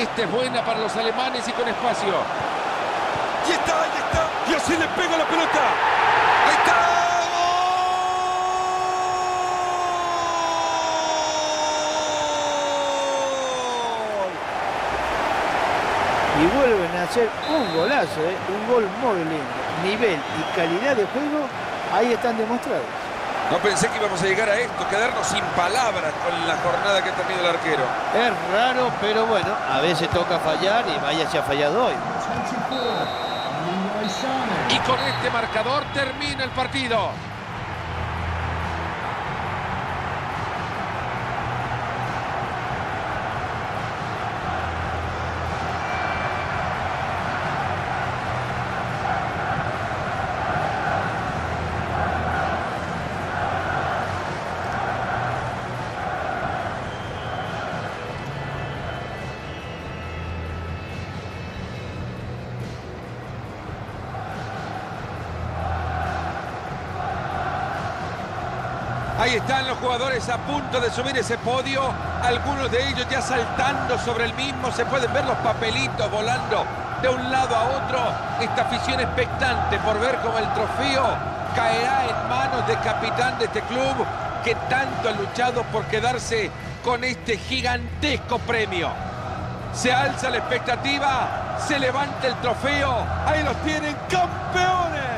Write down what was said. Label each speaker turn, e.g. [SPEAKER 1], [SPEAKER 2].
[SPEAKER 1] Esta es buena para los alemanes y con espacio.
[SPEAKER 2] Y está, ahí está. Y así le pega la pelota. Ahí está.
[SPEAKER 3] Y vuelven a hacer un golazo, un gol muy lindo. Nivel y calidad de juego ahí están demostrados.
[SPEAKER 2] No pensé que íbamos a llegar a esto, quedarnos sin palabras con la jornada que ha tenido el arquero.
[SPEAKER 3] Es raro, pero bueno, a veces toca fallar y vaya si ha fallado hoy.
[SPEAKER 1] Y con este marcador termina el partido.
[SPEAKER 2] Ahí están los jugadores a punto de subir ese podio. Algunos de ellos ya saltando sobre el mismo. Se pueden ver los papelitos volando de un lado a otro. Esta afición expectante por ver cómo el trofeo caerá en manos del capitán de este club que tanto ha luchado por quedarse con este gigantesco premio. Se alza la expectativa, se levanta el trofeo. Ahí los tienen, campeones.